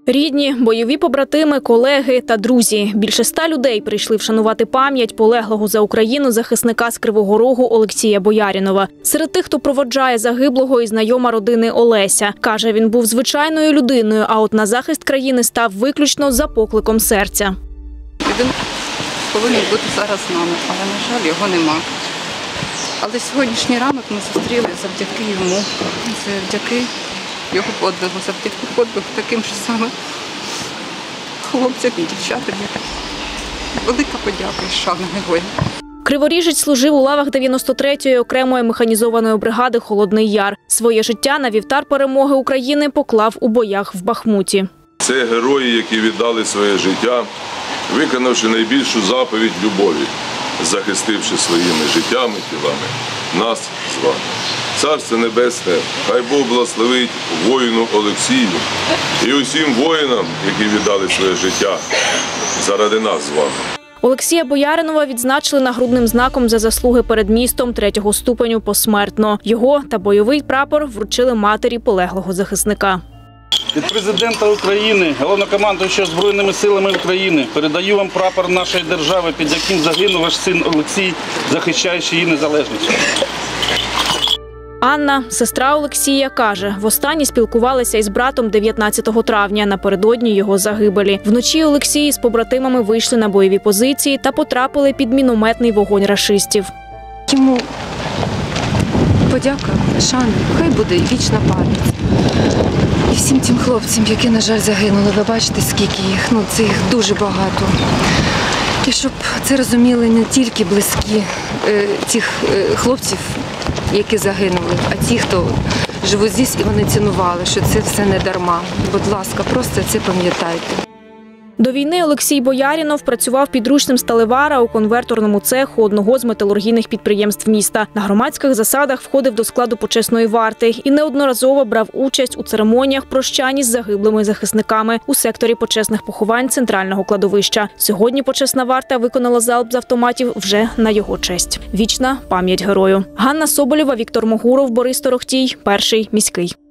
Рідні, бойові побратими, колеги та друзі. Більше 100 людей прийшли вшанувати пам'ять полеглого за Україну захисника з Кривого Рогу Олексія Боярінова. Серед тих, хто проводжає загиблого, і знайома родини Олеся. Каже, він був звичайною людиною, а от на захист країни став виключно за покликом серця. Він повинен бути зараз з нами, але, на жаль, його нема. Але сьогоднішній ранок ми зустріли завдяки йому, завдяки його подвигу, завдяки подвигу таким же самим хлопцям і дівчатам. Велика подяка і шана героям. Криворіжець служив у лавах 93-ї окремої механізованої бригади «Холодний Яр». Своє життя на вівтар перемоги України поклав у боях в Бахмуті. Це герої, які віддали своє життя, виконавши найбільшу заповідь любові, захистивши своїми життями, тілами нас з вами. Царство Небесне, хай Бог благословить воїну Олексію і усім воїнам, які віддали своє життя заради нас з вами. Олексія Бояринова відзначили нагрудним знаком за заслуги перед містом 3-го ступеню посмертно. Його та бойовий прапор вручили матері полеглого захисника. Від президента України, головнокомандуючого Збройними силами України, передаю вам прапор нашої держави, під яким загинув ваш син Олексій, захищаючи її незалежність. Анна, сестра Олексія, каже, востаннє спілкувалися із братом 19 травня, напередодні його загибелі. Вночі Олексій з побратимами вийшли на бойові позиції та потрапили під мінометний вогонь рашистів. Йому подяка, шана, хай буде вічна пам'ять. І всім тим хлопцям, які, на жаль, загинули, ви бачите, скільки їх, це їх дуже багато. І щоб це розуміли не тільки близькі тих хлопців, які загинули, а ті, хто живуть здесь, і вони цінували, що це все не дарма. Будь ласка, просто це пам'ятайте. До війни Олексій Боярінов працював підручним сталевара у конверторному цеху одного з металургійних підприємств міста. На громадських засадах входив до складу почесної варти і неодноразово брав участь у церемоніях прощання з загиблими захисниками у секторі почесних поховань центрального кладовища. Сьогодні почесна варта виконала залп з автоматів вже на його честь. Вічна пам'ять герою. Ганна Соболєва, Віктор Могуров, Борис Торохтій, Перший міський.